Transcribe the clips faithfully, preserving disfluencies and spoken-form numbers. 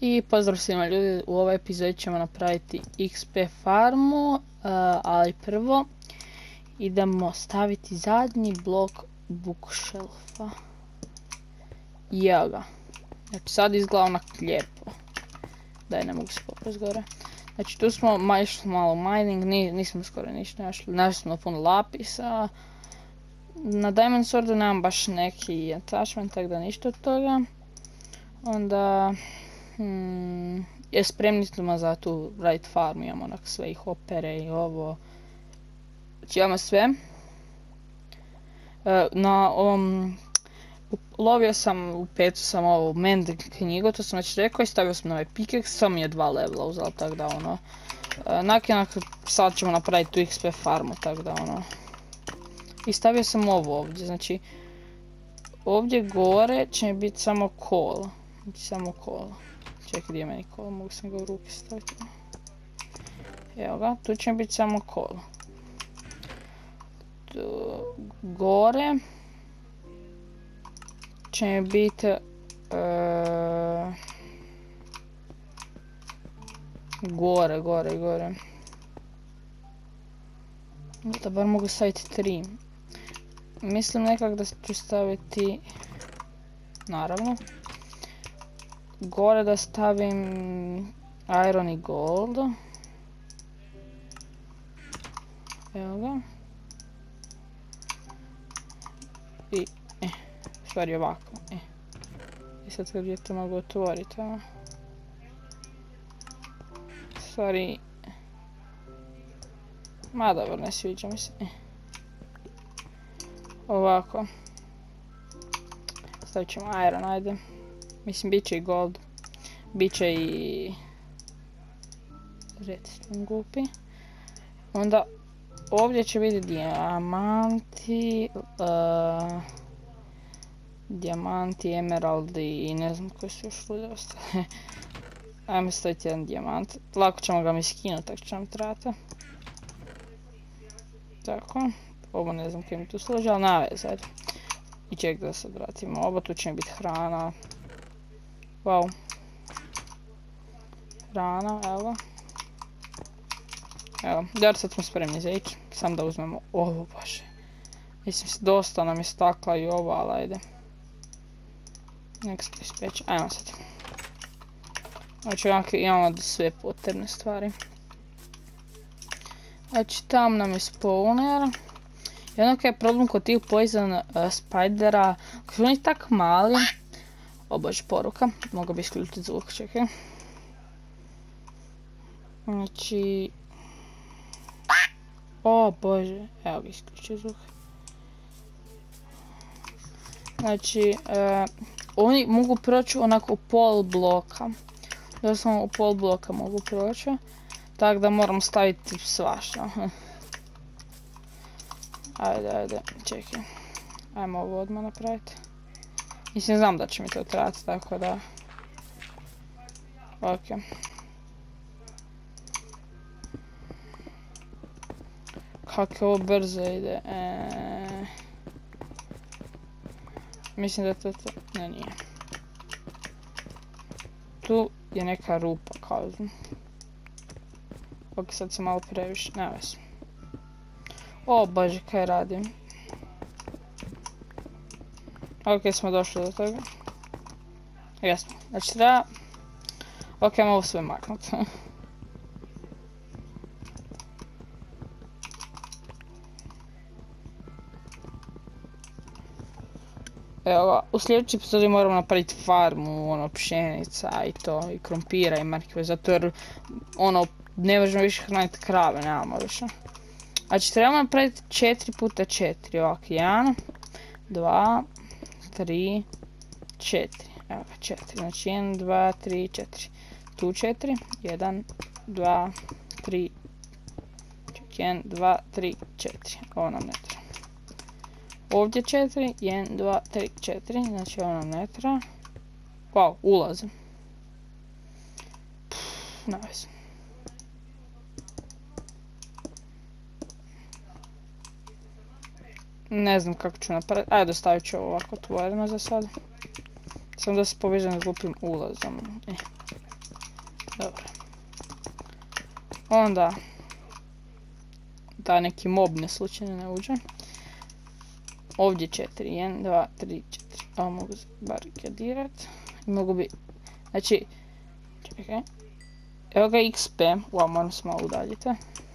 I pozdrav svima ljudi, u ovoj epizodi ćemo napraviti X P farmu, uh, ali prvo idemo staviti zadnji blok bookshelfa. Evo ga. Znači sad izgleda onak lijepo. Daj, ne mogu se popres gore. Znači tu smo išli malo mining, nismo skoro ništa našli, našli smo puno lapisa. Na Diamond Swordu nemam baš neki attachment, tako da ništa od toga. Onda hmm, je spremni smo za tu right farm, imamo onak sve i hopere i ovo. Znači imamo sve. Na ovom lovio sam, u petu sam ovo mend knjigu, to sam već rekao, i stavio sam na ovaj pickaxe, sam je dva levela uzela, tako da ono. Nakon sad ćemo napraviti tu X P farmu, tako da ono. I stavio sam ovo ovdje, znači ovdje gore će mi biti samo kola. Znači samo kola. Čekaj, gdje je meni kola, mogu sam ga u ruke staviti. Evo ga, tu će mi biti samo kola. Tu, gore će mi biti uh, gore, gore, gore. Da bar mogu staviti tri. Mislim nekak da ću staviti, naravno, gore da stavim iron i gold. Evo ga. I, eh, u stvari ovako, eh. I sad kad je to mogu otvoriti, a? U stvari, ma dobro, ne sviđa mi se, eh. Ovako. Stavit ćemo iron, ajde. Mislim, bit će i gold. Biće i redstone gupi. Onda ovdje će biti dijamanti, uh, dijamanti, emeraldi i ne znam koji su još ljudi ostale. Ajmo staviti jedan dijamant. Lako ćemo ga mi skinuti, tako će nam trebati. Tako. Ovo ne znam kaj mi tu služi, ali navez, ajde. I ček da se vratimo. Ovo tu će mi biti hrana. Wow. Hrana, evo. Evo, jer sad smo spremni za ići. Sam da uzmemo ovo baš. Mislim, dosta nam je stakla i ovo, ali ajde. Nek se ispeći. Ajmo sad. Znači, imamo sve potrebne stvari. Znači, tam nam je spawner. I ono kaj je problem kod tih poison uh, spidera, koji su oni tak mali. O bože, poruka. Mogu bi isključiti zvuk, čekaj. Znači... O bože, evo ga isključio zvuk. Znači, uh, oni mogu proći onako u pol bloka. Doslovno u pol bloka mogu proći. Tako da moram staviti svašta. Ajde, ajde, čekaj. Ajmo ovo odmah napraviti. Mislim, znam da će mi to trebati, tako da... Ok. Kako ovo brzo ide. E... Mislim da to to... Ne, nije. Tu je neka rupa, kao znam. Ok, sad se malo previše, ne vez. O bože, kaj radim. Ok, smo došli do toga. Jesmo, znači treba... Ok, ajmo ovo sve maknuti. Evo ga, u sljedećoj epizodi moramo napraviti farmu, ono, pšenica i to, i krompira i markive, zato jer, ono, ne možemo više hraniti krave, nemamo više. Znači trebamo napraviti četiri puta četiri, ovako, jedan, dva, tri, četiri, evo ga, četiri, znači jedan, dva, tri, četiri, tu četiri, jedan, dva, tri, jedan, dva, tri, četiri, ovo nam ne treba. Ovdje četiri, jedan, dva, tri, četiri, znači ovo nam ne treba. Wow, ulazim. Nice. Ne znam kako ću napraviti, ajde stavit ću ovo ovako otvoreno za sad. Samo da se povežem s glupim ulazom. Eh. Dobro. Onda da neki mob ne slučajno ne uđe. Ovdje četiri, jedan, dva, tri, četiri. Ovo mogu barikadirat. Mogu bi, znači, čekaj. Evo ga X P, wow, moram se malo udaljiti.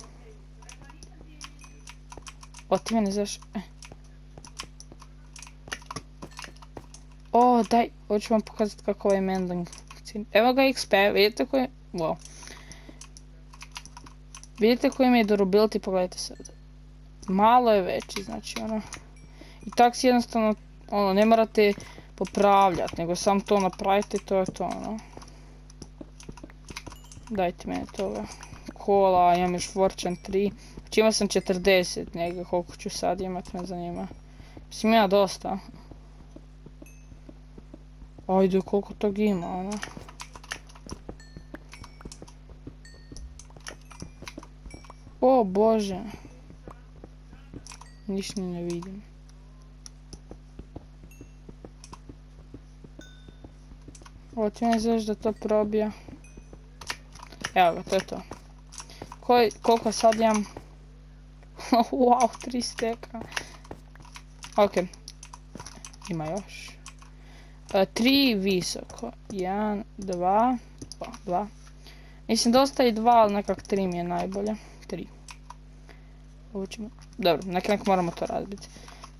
O, ti meni znaš, eh. O, daj, hoću vam pokazati kako ovaj mending funkcionira. Evo ga X P, vidite koji, wow. Vidite koji mi je durability, pogledajte sad. Malo je veći, znači ono. I tak si jednostavno, ono, ne morate popravljati, nego sam to napravite i to je to, ono. Dajte meni toga. Kola, imam još Fortune tri. Znači imao sam četrdeset negdje, koliko ću sad imat, me zanima. Mislim ima dosta. Ajde, koliko tog ima, ono. O bože. Ništa ne vidim. Ovo ti ne znaš da to probija. Evo ga, to je to. Koji, koliko sad imam? Wow, tri steka. Ok. Ima još. E, tri visoko. Jedan, dva. Dva, dva. Mislim dosta i dva, ali nekak tri mi je najbolje. Tri. Ovo ćemo... Dobro, nek nek moramo to razbiti.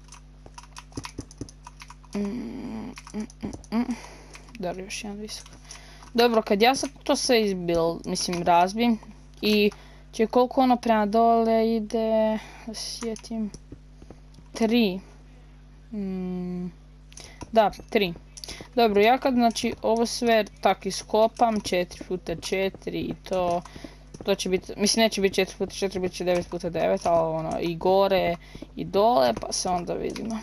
Mm, mm, mm, mm. Dobro, još jedan visoko. Dobro, kad ja sad to sve izbil, mislim, razbim. I če koliko ono prema dole ide, da se sjetim, tri. Mm, da, tri. Dobro, ja kad znači ovo sve tak iskopam, četiri puta četiri i to, to će biti, mislim neće biti četiri puta četiri, bit će devet puta devet, ali ono i gore i dole, pa se onda vidimo.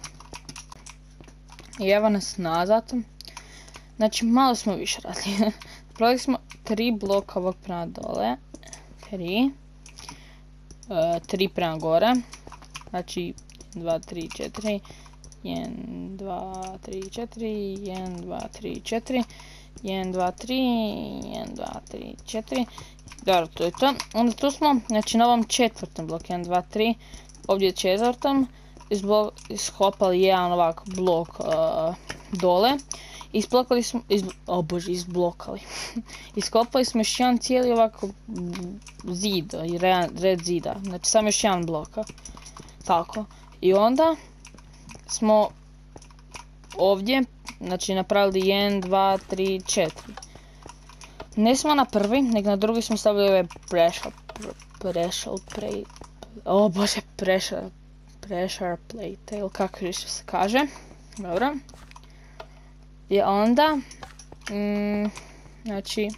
I evo nas nazad. Znači malo smo više radili. Napravili smo tri bloka ovog prema dole. Tri. E, tri prema gore. Znači dva, tri, četiri. jedan, dva, tri, četiri. jedan, dva, tri, četiri. jedan, dva, tri. jedan, dva, tri, četiri. Dobro, to je to. Onda tu smo, znači na ovom četvrtom bloku. jedan, dva, tri. Ovdje četvrtom. Iskopali jedan ovak blok uh, dole. Isplakali smo, iz, o bože, izblokali. Iskopali smo još jedan cijeli ovako zid, red zida, znači samo još jedan bloka. Tako. I onda smo ovdje, znači napravili jedan, dva, tri, četiri. Ne smo na prvi, nego na drugi smo stavili ove pressure, pressure plate, o bože, pressure, pressure plate, ili kako više se kaže. Dobro. I onda, mm, znači,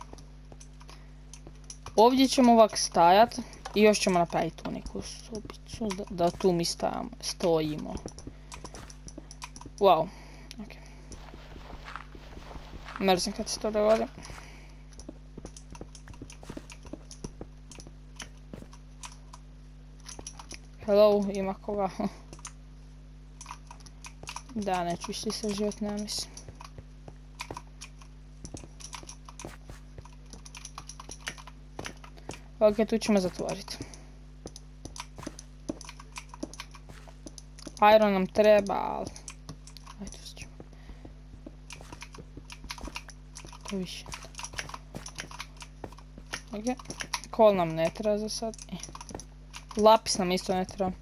ovdje ćemo ovak stajat i još ćemo napraviti tu neku sobicu, da, da tu mi stajamo, stojimo. Wow, ok. Mrzim kad se to dogodi. Hello, ima koga? Da, neću više sa život, ne mislim. Ok, tu ćemo zatvoriti. Iron nam treba, ali... Ajde, tu ćemo. To više. Ok. Kol nam ne treba za sad. E. Lapis nam isto ne treba.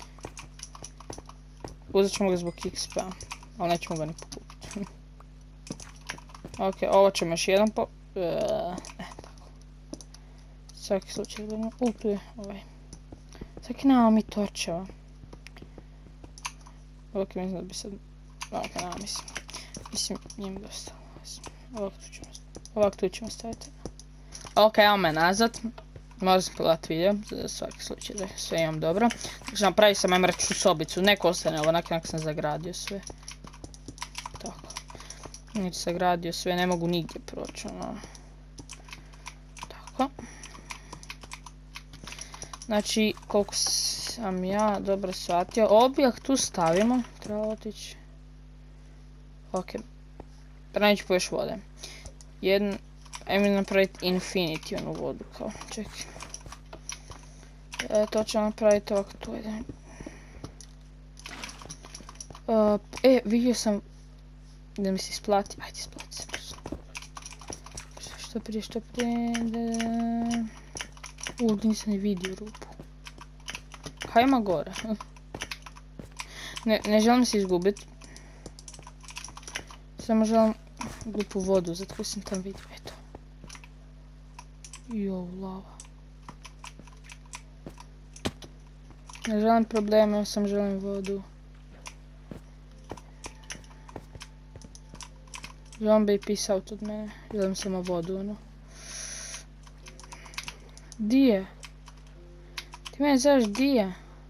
Uzet ćemo ga zbog X P-a, ali nećemo ga ni pokupiti. Ok, ovo ćemo još jedan po... E, tako. Svaki slučaj gledamo. U, tu je ovaj. Svaki nemamo mi torčeva. Ok, mislim da bi sad... Ok, nema mislim. Mislim, njim dosta. Ovako tu ćemo, ovako tu ćemo staviti. Ok, evo me nazad. Možda sam pogledati video, za svaki slučaj da sve imam dobro. Znači napravio sam mrču sobicu, neko ostane, ovo onak sam zagradio sve. Tako. Nič zagradio sve, ne mogu nigdje proći, ono. Tako. Znači, koliko sam ja dobro shvatio, objekt tu stavimo, treba otići. Ok. Pranići po još vode. Jedan, Ajme napraviti infinity onu vodu kao, čekaj. E, to ćemo napraviti ovako tu, ajde. Uh, e, vidio sam da mi se isplati, ajde isplati se brzo. Što prije, što prije, da... U, nisam ni vidio rupu. Hajma gore. Ne, ne želim se izgubiti. Samo želim glupu vodu, zato sam tam vidio, eto. Jo, lava. Ne želim probleme, sam želim vodu. Zombie peace out od mene. Želim samo vodu, ono. Di je? Ti mene znaš di je?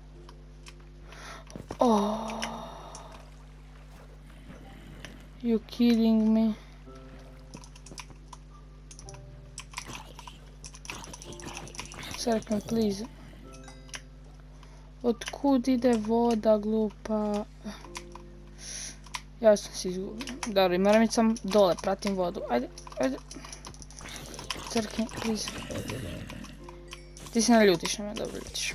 Oh. You kidding me? Crkne, please. Otkud ide voda, glupa? Ja sam se izgubio. Dobro, moram ići sam dole, pratim vodu. Ajde, ajde. Crkni, please. Ti se ne ljutiš na me, dobro ljutiš.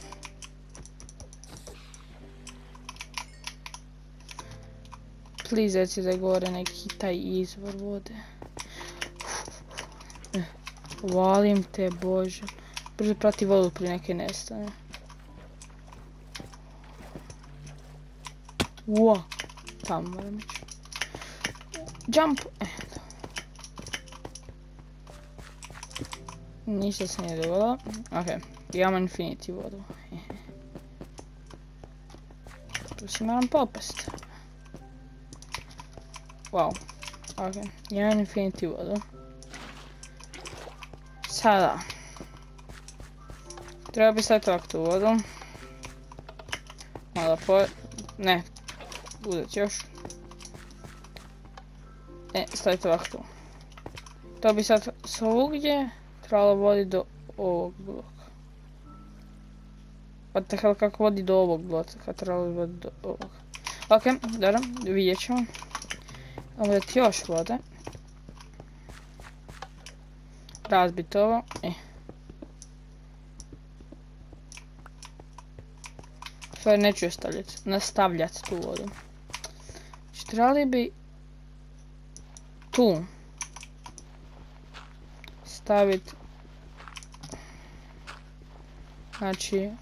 Please, reci da je gore neki taj izvor vode. Valim te, Bože. Brzo prati vodu prije neke nestane. Ua. Tamo moram ići. Jump! Ništa se nije dogodilo. Ok, imamo infinity vodu. Tu si moram popast. Wow. Ok, imam infinity vodu. Sada. Treba bi staviti ovak tu vodu. Malo po... Ne. Uzet još. E, stavite ovak tu. To bi sad svugdje trebalo voditi do ovog bloka. Pa tako kako vodi do ovog bloka, kad trebalo voditi do ovog. Ok, dobro, vidjet ćemo. Imamo dati još vode. Razbiti ovo. E. Stvari neću je stavljati, nastavljati tu vodu. Znači, trebali bi tu staviti, znači,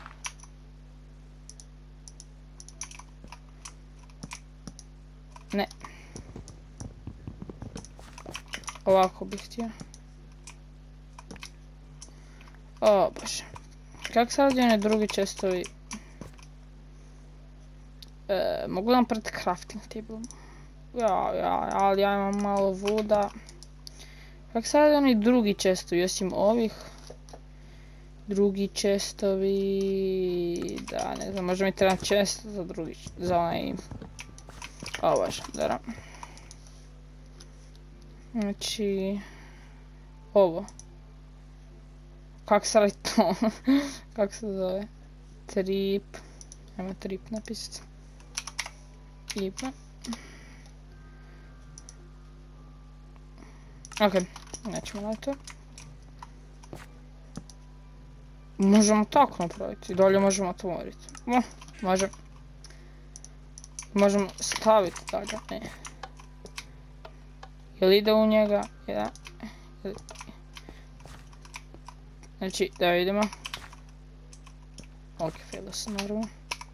ne, ovako bih htio. O Bože, kako sad ovdje one drugi čestovi? E, mogu nam pred crafting table. Ja, ja, ali ja imam malo vuda. Kako sad oni drugi čestovi, osim ovih? Drugi čestovi... Da, ne znam, možda mi treba često za drugi, za onaj... O Bože, dobro. Znači... Ovo. Kako se radi to? Kako se zove? Trip. Ajmo trip napisati. Trip. Ok, nećemo na to. Možemo tako napraviti, dolje možemo otvoriti. No, može. Možemo staviti dalje, ne. Jel ide u njega? Ja. Znači, da vidimo. Ok, failo se naravno.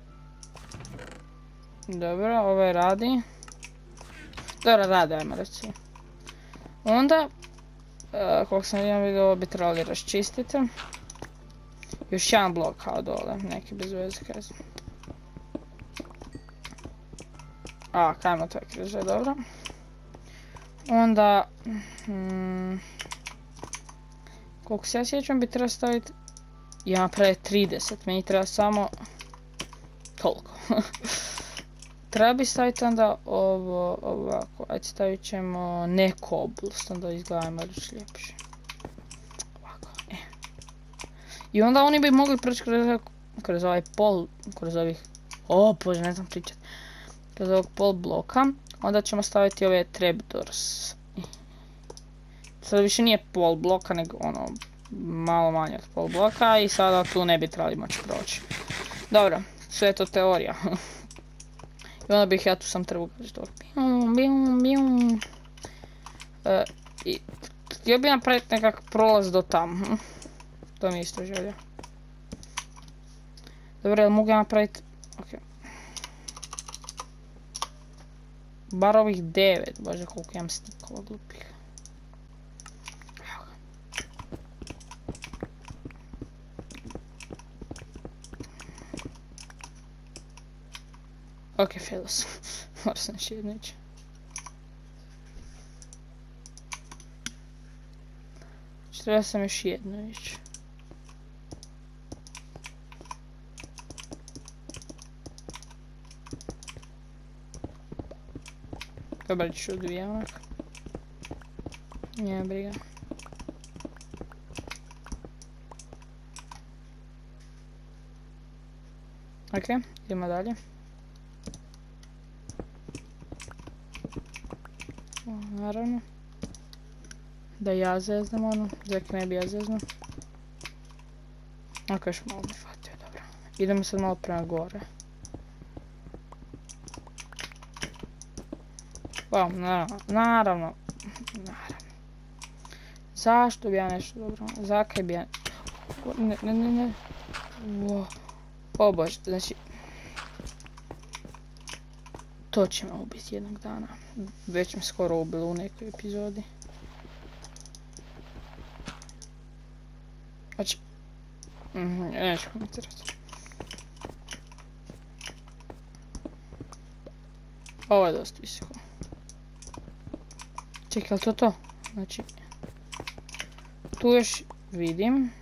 Dobro, ovaj radi. Dobro, radi, ajmo reći. Onda, uh, koliko sam vidio vidio, ovo bi trebali raščistiti. Još jedan blok kao dole, neki bez veze kažem. A, kajmo to je križe, dobro. Onda, hmm, koliko se ja sjećam bi treba staviti, ja napravim trideset, meni treba samo toliko. Treba bi staviti onda ovo ovako, ajde stavit ćemo ne cobblestone da izgleda malo ljepše. Ovako, e. I onda oni bi mogli proći kroz, kroz ovaj pol, kroz ovih, o bože ne znam pričat, kroz ovog pol bloka. Onda ćemo staviti ove trapdoors. sad više nije pol bloka, nego ono, malo manje od pol bloka i sada tu ne bi trebali moći proći. Dobro, sve je to teorija. I onda bih ja tu sam trebao gađati to. Bim, bim, bim. E, i htio bi napraviti nekak prolaz do tam. Hm? To mi je isto želja. Dobro, jel mogu ja napraviti... Ok. Bar ovih devet, bože koliko imam stikova glupih. Ok, failo sam. Moram sam još jedno ići. Treba sam još jedno ići. Dobar ću dvije onak. Nije briga. Ok, idemo dalje. O, naravno. Da ja zeznam ono, zaki ne bi ja zeznam. Ok, još malo mi fatio, dobro. Idemo sad malo prema gore. Wow, naravno, naravno, naravno. Zašto bi ja nešto dobro, zakaj bi ja... Ne, ne, ne, ne. Wow. O bože, znači... To će me ubiti jednog dana. Već me skoro ubilo u nekoj epizodi. Znači... Mhm, neću komentirati. Ovo je dosta visoko. Čekaj, li to to? Znači... Tu još vidim.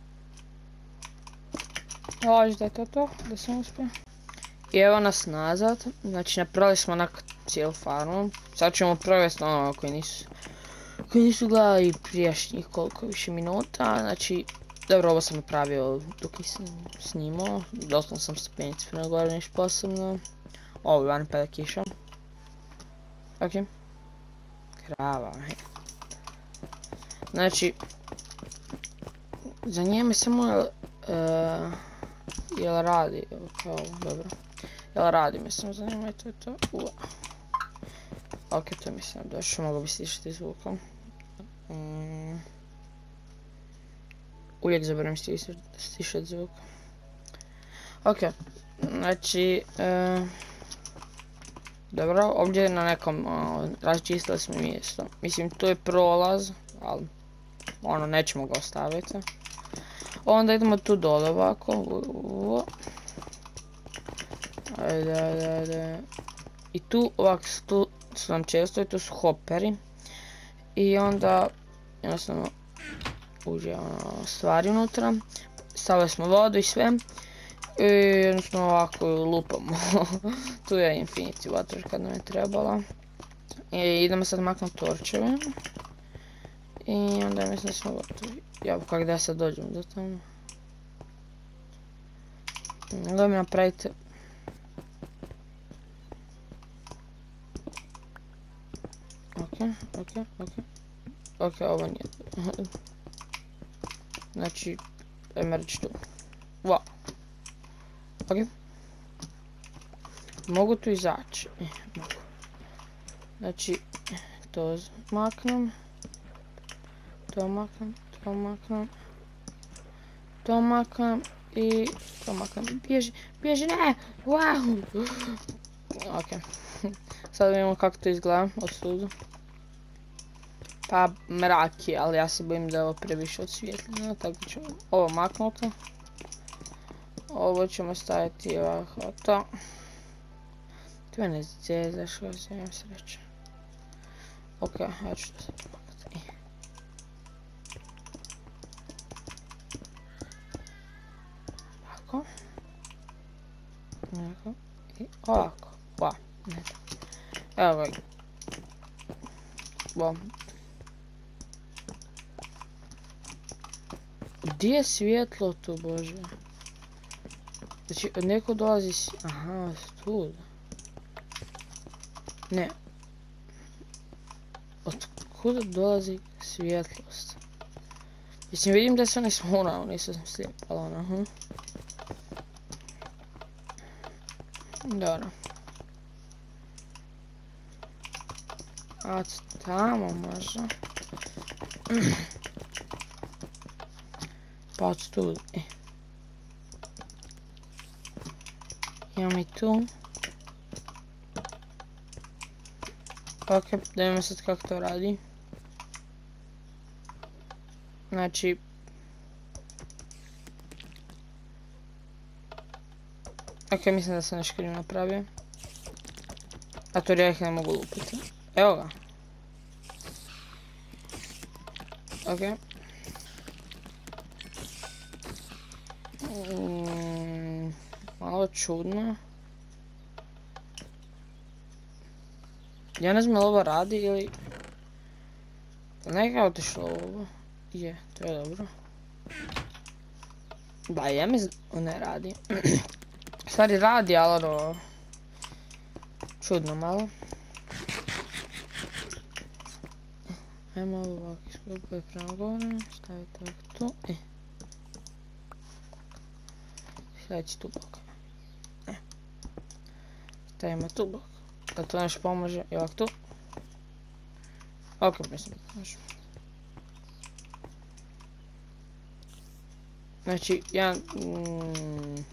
Laži da je to to, da sam uspio. I evo nas nazad, znači napravili smo onak cijelu farmu. Sad ćemo provesti ono koji nisu, koji nisu gledali prijašnjih koliko više minuta. Znači, dobro, ovo sam napravio dok nisam snimao. Doslovno sam stepenice prema gore, ništa posebno. Ovo je van pada kiša. Ok. Krava. Znači, za njeme samo uh, jel radi, kao, dobro. Jel radi, mislim, za njima i to je to. Ua. Ok, to mislim da još mogu bi slišati zvukom. Mm. Uvijek zaboravim slišati zvuk. Ok, znači, uh, dobro, ovdje na nekom, uh, razčistili smo mjesto. Mislim, tu je prolaz, ali ono, nećemo ga ostaviti. Onda idemo tu dole ovako. Ajde, ajde, ajde. I tu ovako, tu su nam često i tu su hoperi. I onda, jednostavno, uđe ono, stvari unutra. Stavili smo vodu i sve. I jednostavno ovako lupamo. Tu je Infinity Water kad nam je trebala. I idemo sad maknuti torčeve. I onda mislim da smo gotovi. Ja, kako da ja sad dođem do tamo. Da mi napravite... Ok, ok, ok. Ok, ovo nije. Znači, ajme reći tu. Wow. Ok. Mogu tu izaći. E, mogu. Znači, to maknem. To maknem, to maknem. To maknem i to maknem. Bježi, bježi, ne! Wow! Ok. Sad vidimo kako to izgleda od studu. Pa mrak je, ali ja se bojim da je ovo previše odsvjetljeno, tako ćemo ovo maknuti. Ovo ćemo staviti ovako to. Tu je ne zezaš, ovo zemljam sreće. Ok, ja ću to sad pomaknuti. Ovako. Ovako. I ovako. Wow. Evo ga. Wow. Gdje je svjetlo tu, bože? Znači, od neko dolazi s... Aha, stud. Ne. Od kuda dolazi svjetlost. Mislim, vidim da se oni smurao, nisam slijep, ali ono, hm. Dobro. A tamo možda. Pa od tu. E. Imam i tu. Ok, da vidimo sad kako to radi. Znači... Ok, mislim da sam nešto krivo napravio. A to ja ih ne mogu lupiti. Evo ga. Ok. Mm, malo čudno. Ja ne znam li ovo radi ili... Neka je otišlo ovo. Je, to je dobro. Da, ja mi ne radi. Stvari radi, ali ono... Čudno malo. Ajmo ovako iskupati prema gore, staviti ovako tu. E. Sljedeći tu blok. E. Stavimo tu blok. Da to nešto pomože. I ovako tu. Ok, mislim da pomože. Znači, ja... Mm,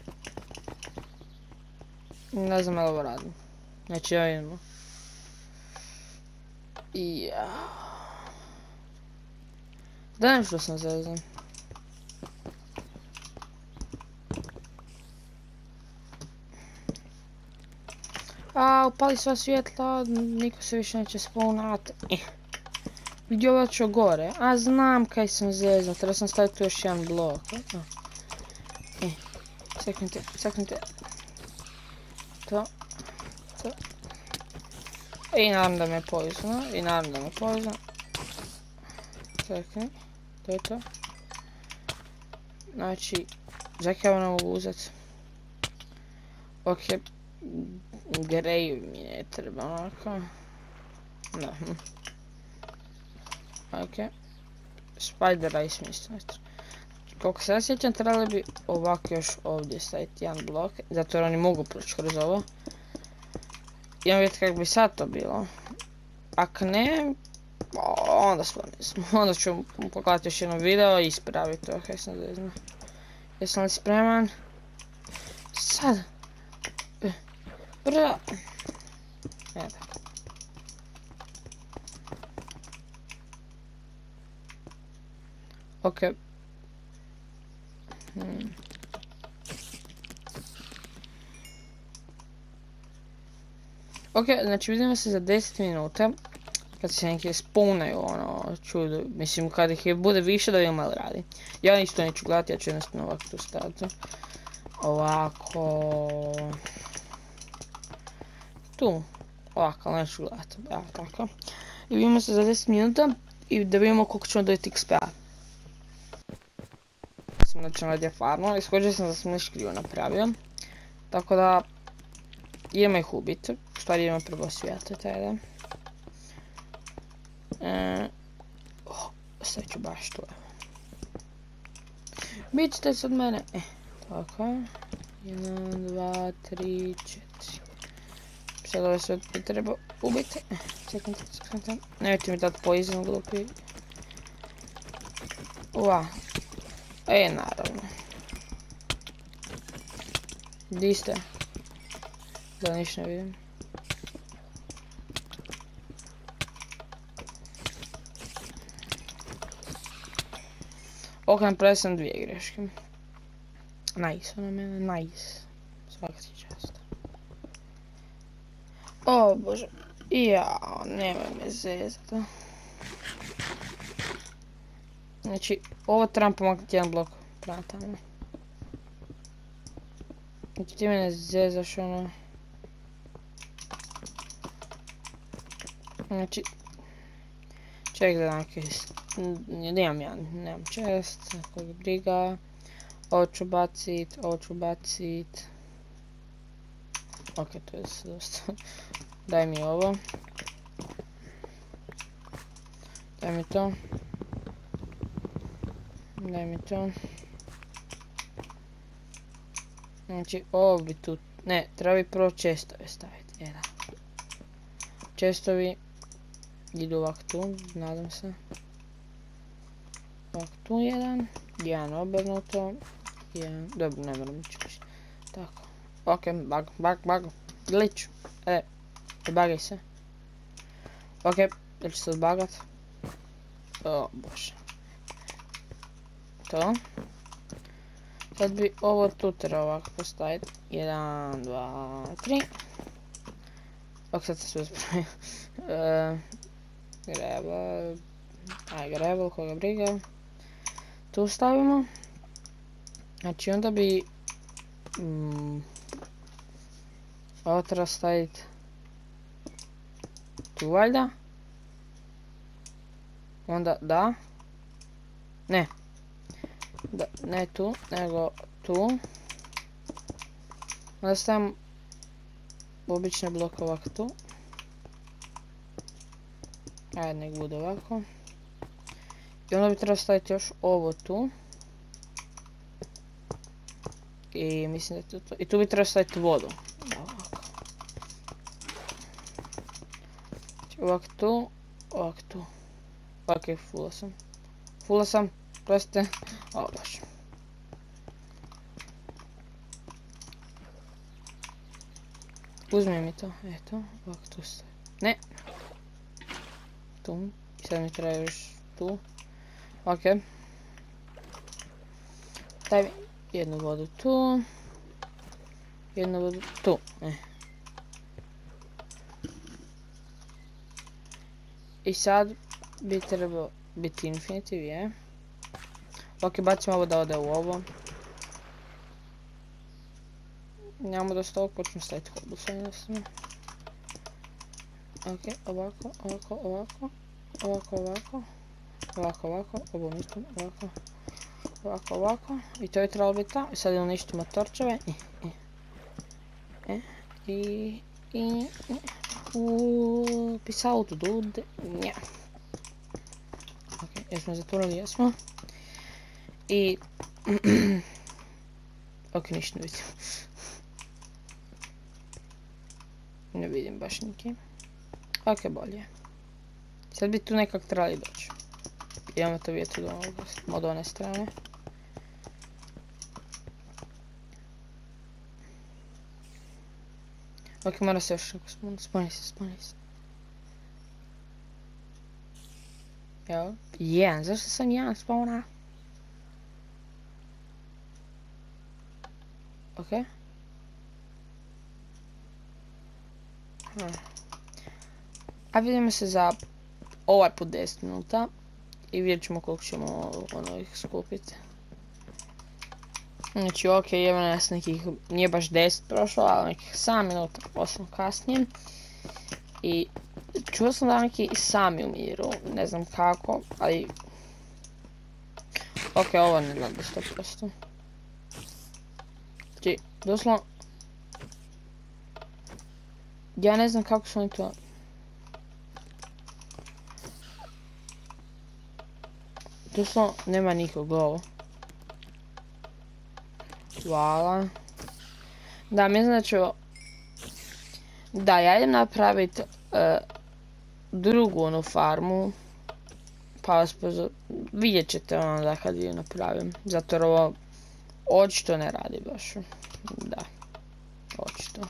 ne znam ali ovo radim. Znači, ja idemo. I ja... Da nem što sam zezan. A, upali sva svjetla, niko se više neće spawnati. Eh. Vidio ovo ću gore. A, znam kaj sam zezan, treba sam staviti tu još jedan blok. Eh. Seknite, seknite. To. To. I naravno da me je poizno, i naravno da me je poizno. Čekaj, to je to. Znači, čekaj, ovo ne mogu uzeti. Ok, greju mi ne treba onako. Da. Ok. Spidera i smisla. Koliko se ja sjećam, trebali bi ovako još ovdje staviti jedan blok, zato jer oni mogu proći kroz ovo. Idemo vidjeti kako bi sad to bilo. Ako ne, onda stvarno nisam. Onda ću pogledati još jedno video i ispraviti to, kaj sam zezna. Jesam li spreman? Sad! Brzo! Evo. Ok. Hmm. Ok, znači vidimo se za deset minuta. Kad se neki spawnaju ono čudo. Mislim kad ih je bude više da vidimo ali radi. Ja isto neću gledati, ja ću jednostavno ovako tu staviti. Ovako... Tu. Ovako, ali neću gledati. Evo tako. I vidimo se za deset minuta i da vidimo koliko ćemo dobiti X P-a. Sam znači nadje farmu, ali skođer sam da sam nešto krivo napravio. Tako da... idemo ih ubiti. U stvari idemo prvo svijetu taj da. E, oh, sad ću baš tu. Bićete sad mene. E, tako. jedan, dva, tri, četiri. Sad ove sve treba ubiti. Čekajte, čekajte. Nemojte mi dati poison glupi. Ua. E, naravno. Di ste? Da ništa ne vidim. Ok, napravio sam dvije greške. Nice, ono mene, nice. Svaka ti čast. O bože. Jao, nemoj me zezati. Znači, ovo trebam pomaknuti jedan blok prema tamo. Znači ti mene zezaš ono. Znači... Ček da neke... Nemam ja, nemam čest, koga briga. Ovo ću bacit, ovo ću bacit. Ok, to je dosta. Daj mi ovo. Daj mi to. Daj mi to. Znači, ovo bi tu... Ne, treba bi prvo čestove staviti. Jedan. Čestovi idu ovak tu, nadam se. Ovak tu jedan. Jedan obrnuto. Jedan... Dobro, ne moram ići više. Tako. Ok, bag, bag, bag. Glitch. E, bagaj se. Ok, da ću se odbagat. O, bože. To. Sad bi ovo tu treba ovako postaviti. Jedan, dva, tri. Ok, sad se sve zbrojio. Gravel. Aj, gravel, koga briga. Tu stavimo. Znači onda bi... Mm, ovo treba staviti tu valjda. Onda da. Ne. Da, ne tu, nego tu. Onda stavim obične bloke ovako tu. Ajde, nek bude ovako. I onda bi trebalo staviti još ovo tu. I mislim da je to to. I tu bi trebalo staviti vodu. Ovako. Ovako tu, ovako tu. Ok, fula sam. Fula sam, prostite. O, baš. Uzmi mi to, eto, ovako tu stavi. Ne. Tu. I sad mi treba još tu. Ok. Daj mi jednu vodu tu. Jednu vodu tu. E. I sad bi trebao biti infinitiv, je. Ok, bacimo ovo da ode u ovo. Nemamo dosta ovog, počnemo staviti hobusa jednostavno. Ok, ovako, ovako, ovako. Ovako, ovako. Ovako, ovako, ovo mislim, ovako. Ovako, ovako. I to je trebalo biti tamo. I sad uništimo torčeve. I, i. E, i, i, uuu, peace out, dude. Nja. Ok, jesmo zatvorili, jesmo. I... ok, ništa ne vidim. Ne vidim baš niki. Ok, bolje. Sad bi tu nekak trebali doći. Idemo to vidjeti od one strane. Ok, mora se još neko sponi, sponi se, sponi se. Evo, jedan, zašto sam jedan spona? Ok. A vidimo se za ovaj po deset minuta. I vidjet ćemo koliko ćemo ono ih skupiti. Znači ok, evo nas nekih, nije baš deset prošlo, ali nekih sedam minuta osam kasnije. I čuo sam da neki i sami umiru, ne znam kako, ali... Ok, ovo ne gleda sto posto. Znači, doslovno... Ja ne znam kako su oni to... Doslovno nema nikog ovo. Hvala. Da, mislim da ću... Da, ja idem napraviti drugu onu farmu. Pa vas pozor... Vidjet ćete onda kad ju napravim. Zato jer ovo očito ne radi baš. Da. Očito.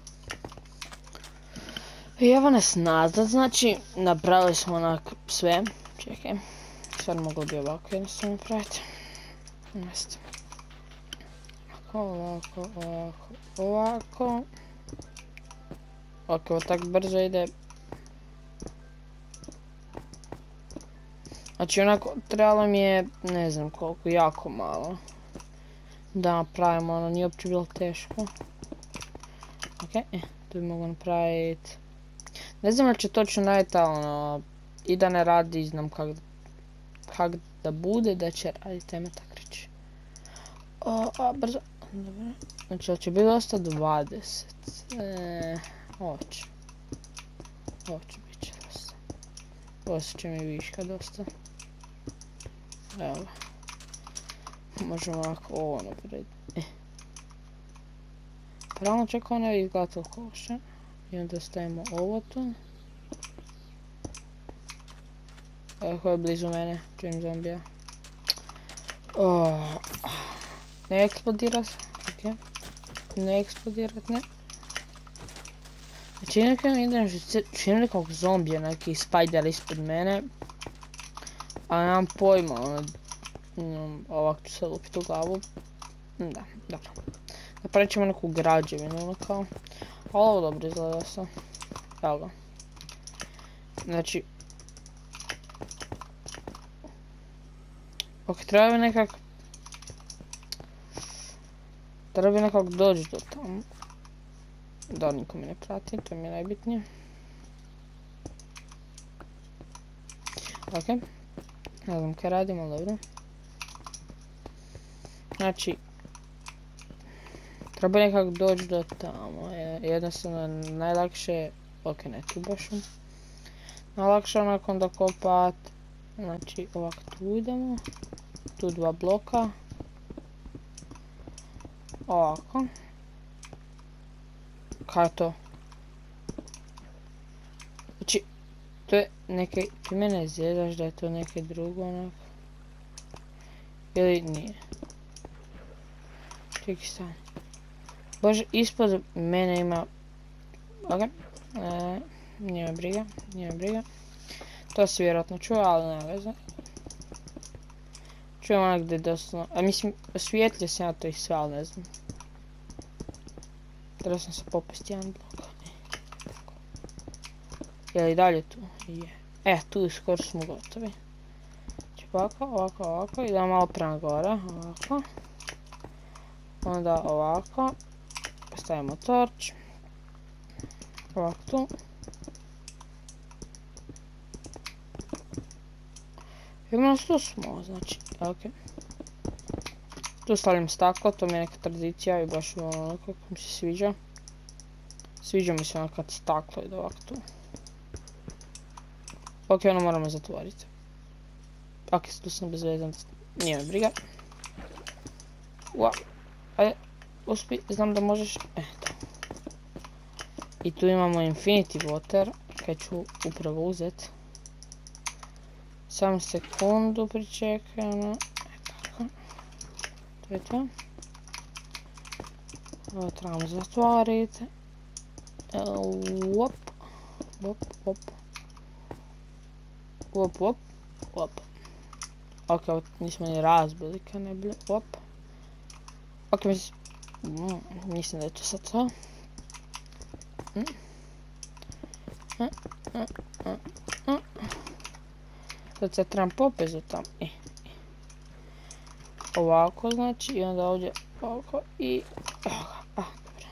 I evo nas nazad, znači napravili smo onak sve. Čekaj. Sad moglo bi ovako jednostavno napraviti. Mjesto. Ovako, ovako, ovako. Ok, ovo tako brzo ide. Znači onako, trebalo mi je, ne znam koliko, jako malo. Da napravimo, ono nije uopće bilo teško. Ok, e, tu bi mogu napraviti. Ne znam da će točno raditi, ali ono, i da ne radi, znam kak, kak da bude, da će raditi, ajme tak reći. O, a, brzo. Dobro. Znači, ovo će biti dosta dvadeset. Eee, ovo će. Ovo će biti će dosta. Osjećam i viška dosta. Evo ga. Možemo ovako ovo napred. Eh. Pravno čekao ne izgleda toliko loše. I onda stavimo ovo tu. Evo ko je blizu mene, čujem zombija. Oh. Ne eksplodira se. Ok. Ne eksplodirat, ne. Čini nekako idem, čini nekog zombija, neki spider ispod mene. A nemam pojma, ono, ovako ću se lupiti u glavu. Da, dobro. Napravit ćemo neku građevinu, ono kao. Ali ovo dobro izgleda sam. Evo ga. Znači... Ok, treba bi nekak... Treba bi nekak doći do tamo. Da, niko me ne prati, to mi je najbitnije. Ok. Ne znam kaj radim, ali dobro. Znači... Treba nekak doći do tamo. Jednostavno najlakše je... Ok, ne tu baš. Najlakše je nakon da kopat. Znači ovako tu idemo. Tu dva bloka. Ovako. Kaj je to? Znači, to je neke... Ti mene zjedaš da je to neke drugo onak. Ili nije? Čekaj sam. Bože, ispod mene ima... Ok. E, nije me briga, nije me briga. To se vjerojatno čuje, ali nema veze. Čujem onak gdje doslovno... A mislim, osvijetlio sam ja to i sve, ali ne znam. Treba sam se popesti jedan blok. Je li dalje tu? Je. E, tu skoro smo gotovi. Znači ovako, ovako, ovako. Idemo malo prema gore. Ovako. Onda ovako. Stavimo torč. Ovako tu. Imamo što smo, znači, ok. Tu stavljam staklo, to mi je neka tradicija i baš ono kako mi se sviđa. Sviđa mi se ono kad staklo ide ovako tu. Ok, ono moramo zatvoriti. Ok, tu sam bezvezan, nije me briga. Ua, ajde, uspi, znam da možeš, eto. I tu imamo Infinity Water, kaj ću upravo uzet. Samo sekundu pričekajmo. Tako. To je to. Ovo trebamo zatvoriti. Wop. Wop, wop. Wop, wop. Wop. Ok, ovo nismo ni razbili kaj ne bilo. Wop. Ok, mislim... Mislim da je to sad to. Sad se trebam popezu tamo. E, e. Ovako znači i onda ovdje ovako i... Evo ga, a, dobro.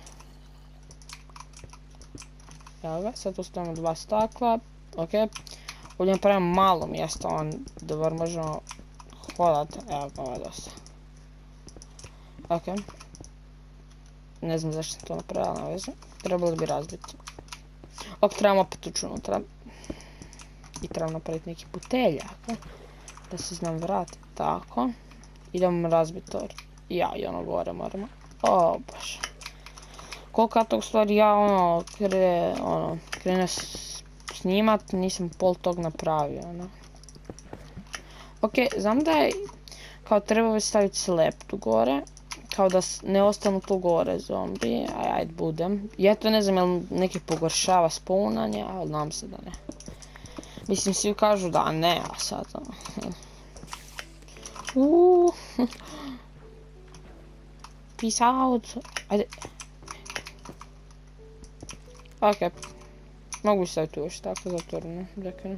Evo ga, sad ostavimo dva stakla. Ok. Ovdje napravimo malo mjesta, da bar možemo hodati. Evo ga, ovo je dosta. Ok. Ne znam zašto sam to napravila na vezu. Trebalo bi razbiti. Ok, trebamo opet ući unutra. I trebam napraviti neki puteljak. Da se znam vratiti. Tako. Idemo razbiti to. Ja i ono gore moramo. O, baš. Koliko ja to u stvari ja ono, kre, ono, krene snimat, nisam pol tog napravio, ono. Ok, znam da je, kao treba već staviti slep tu gore. Kao da ne ostanu tu gore zombiji, aj, ajde budem. Ja to ne znam jel neki pogoršava spawnanje, ali nam se da ne. Mislim, svi kažu da ne, a sad ono... Uuuu... Peace out... Ajde... Ok. Mogu staviti tu još tako zatvoreno, rekao.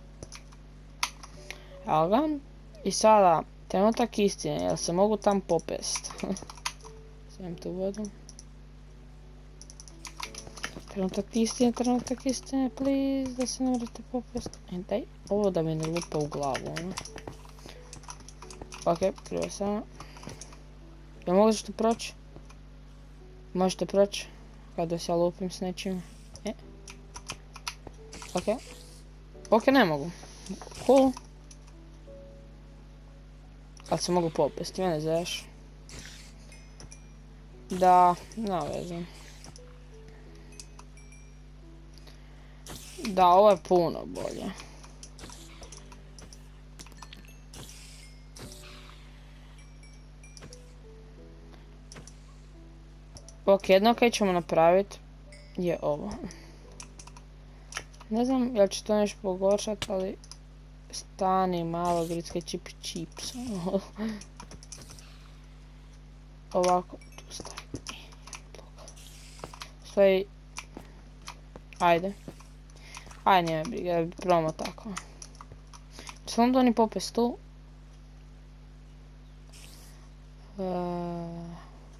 Evo ga. I sada, trenutak istine, jel se mogu tam popest? Stavim tu vodu. Trenutak istine, trenutak istine, please, da se ne morate popest. E, daj, ovo da mi ne lupa u glavu, ono. Ok, krivo samo. Jel mogu što proći? Možete proći? Kada se ja lupim s nečim. E. Ok. Ok, ne mogu. Cool. Ali se mogu popesti, mene zaješ. Da, ne vezam. Da, ovo je puno bolje. Ok, jedno kaj ćemo napraviti je ovo. Ne znam jel će to nešto pogoršati, ali stani malo gritske čip čips. Ovako, tu stavi. Stavi. Ajde. Ajde, nije briga, probamo tako. Će vam to oni popest tu? Uh...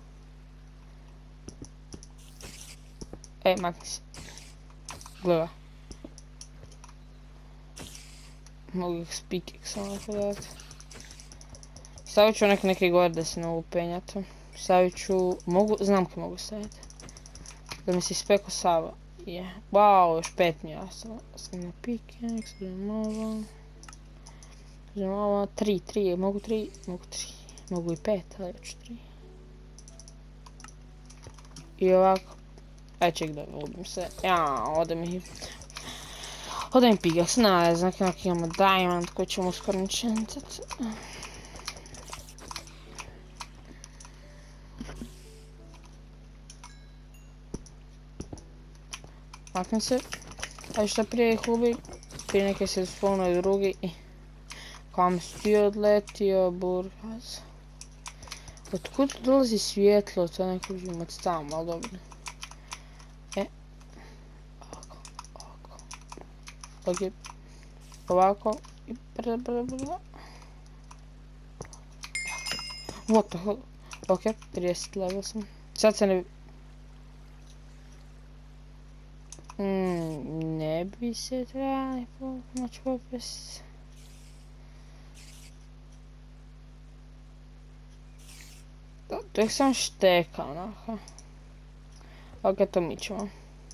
Ej, makni se. Gleda. Mogu ih spikik samo podati. Stavit ću neke neke gore da se ne mogu penjati. Stavit ću... Mogu... Znam kako mogu staviti. Da mi se ispeko Sava. Je. Wow, još pet mi je ostalo. Sam na pikenik, stavim ovo. Stavim ovo. Tri, tri. Mogu tri? Mogu tri. Mogu i pet, ali još tri. I ovako. Aj ček da ubim se. Ja, ode mi... Ode mi pigas, ne znam kako imamo diamond koji ćemo uskoro enchantat. Maknem se. Aj što prije ih ubi. Prije neke se spawnaju drugi. Kam si ti odletio, burgaz? Otkud dolazi svjetlo? To ne kužim od tamo, ali dobro. E. Ovako, ovako. Ok. Ovako. I brzo, brzo, brzo. What the hell? Ok, trideset level sam. Sad se ne... Mm, ne bi se trebali moći popest. To je sam šteka, onako. Ok, to mi ćemo.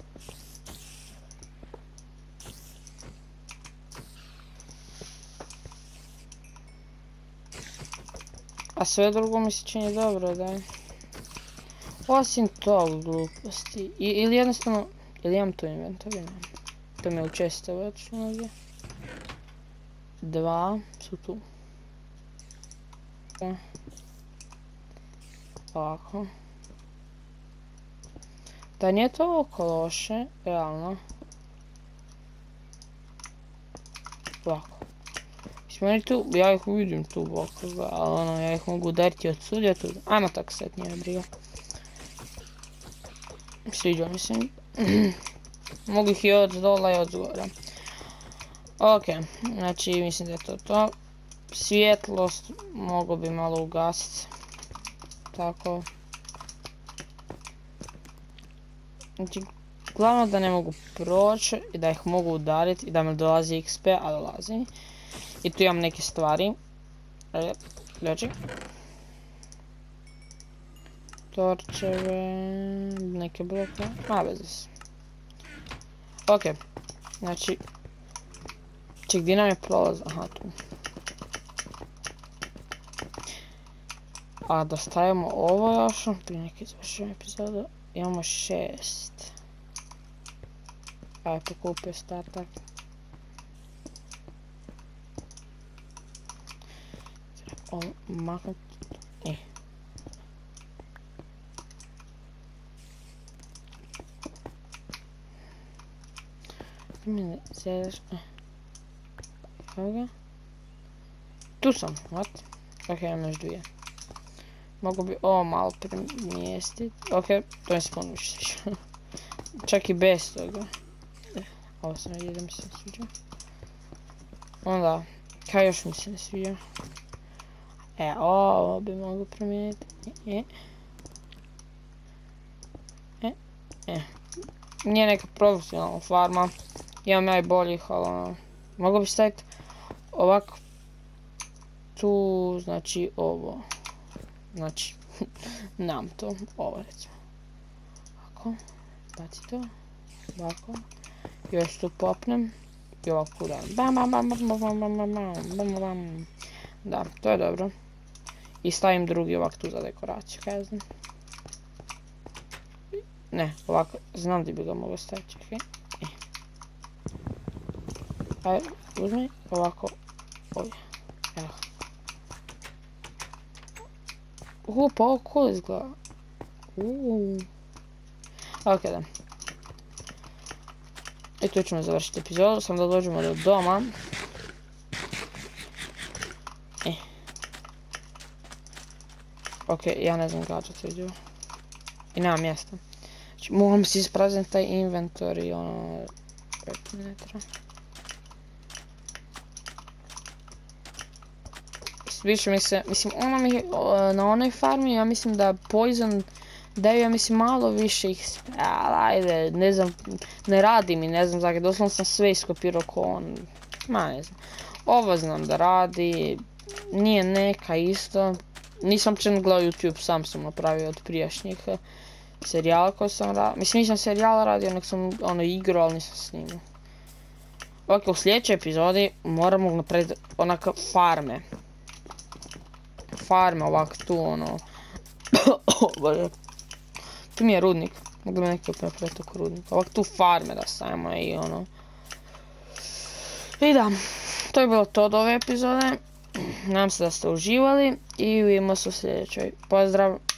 A sve drugo mi se čini dobro, da je. Osim tog gluposti. I, ili jednostavno... Ili imam tu inventar, imam. To mi je učestalo otišlo negdje. Dva su tu. Ovako. Da nije to oko loše, realno. Ovako. Smo li tu, ja ih vidim tu oko, ali ono, ja ih mogu udariti od sudja tu. Ajmo tako sad, nije briga. Sviđa mi se. Mogu ih i od dola i od zgora. Ok, znači mislim da je to to. Svjetlost mogu bi malo ugasiti. Tako. Znači, glavno da ne mogu proći i da ih mogu udariti i da mi dolazi X P, a dolazi. I tu imam neke stvari. Ajde, ključi. Torčeve, neke bloke, ma bez veze. Ok, znači, ček, gdje nam je prolaz, aha tu. A da stavimo ovo još, prije neke izvršujem epizodu, imamo šest. Ajde, pokupio startak. Ovo maknuti, i. Mene zadaš... Evo ga. Tu sam, what? Ok, imam još dvije. Mogu bi ovo malo premjestiti. Ok, to mi se puno više sviđa. Čak i bez toga. Ovo sam vidio da mi se ne sviđa. Onda, kaj još mi se ne sviđa? E, ovo bi mogu promijeniti. E. E. E. Nije neka profesionalna farma. Imam najboljih, ali ono... Mogu bi staviti ovako... Tu, znači ovo. Znači, nam to. Ovo recimo. Ovako. Baci to. Ovako. Još tu popnem. I ovako udajem. Bam, bam, bam, bam, bam, bam, bam, bam, bam, bam. Da, to je dobro. I stavim drugi ovak tu za dekoraciju, kaj ja znam. Ne, ovako, znam di bi ga mogao staviti, čekaj. Ajde, uzmi, ovako, ovdje. Evo. Uuu, pa ovo cool izgleda. Uuu. Ok, da. I tu ćemo završiti epizodu, sam da dođemo do doma. E. Ok, ja ne znam kada ću to iđu. I nema mjesta. Znači, moram si isprazniti taj inventory, ono... pet metra. Više mi se, mislim, ona mi, na onoj farmi, ja mislim da Poison daju, ja mislim, malo više X P, ali ajde, ne znam, ne radi mi, ne znam, zakaj, doslovno sam sve iskopirao ko on, ma ne znam. Ovo znam da radi, nije neka isto, nisam čen gledao YouTube, sam sam napravio od prijašnjih serijala koje sam radio, mislim nisam serijala radio, nek sam ono igrao, ali nisam snimao. Ok, u sljedećoj epizodi moramo napraviti onak farme. Farme ovak tu ono. Tu mi je rudnik. Mogu mi neki opet napraviti oko rudnika. Ovak tu farme da stavimo i ono. I da, to je bilo to od ove epizode. Nadam se da ste uživali i vidimo se u sljedećoj. Pozdrav!